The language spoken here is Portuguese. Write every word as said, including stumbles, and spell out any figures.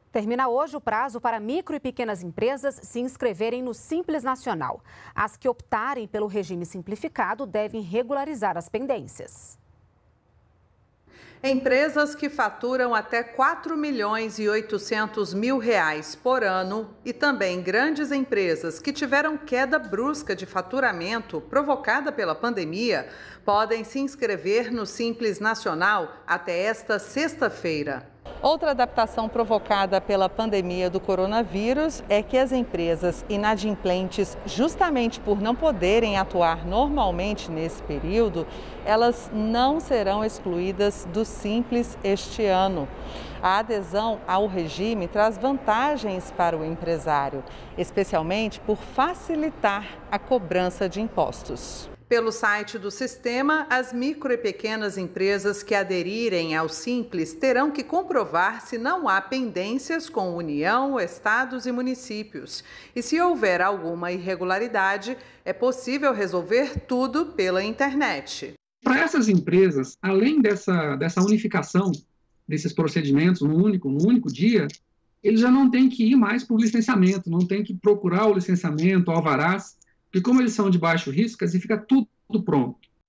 Termina hoje o prazo para micro e pequenas empresas se inscreverem no Simples Nacional. As que optarem pelo regime simplificado devem regularizar as pendências. Empresas que faturam até quatro milhões e oitocentos mil reais por ano e também grandes empresas que tiveram queda brusca de faturamento provocada pela pandemia podem se inscrever no Simples Nacional até esta sexta-feira. Outra adaptação provocada pela pandemia do coronavírus é que as empresas inadimplentes, justamente por não poderem atuar normalmente nesse período, elas não serão excluídas do Simples este ano. A adesão ao regime traz vantagens para o empresário, especialmente por facilitar a cobrança de impostos. Pelo site do sistema, as micro e pequenas empresas que aderirem ao Simples terão que comprovar se não há pendências com União, estados e municípios. E se houver alguma irregularidade, é possível resolver tudo pela internet. Para essas empresas, além dessa, dessa unificação desses procedimentos no único, no único dia, eles já não têm que ir mais por licenciamento, não têm que procurar o licenciamento, o alvarás, porque como eles são de baixo risco, assim fica tudo pronto.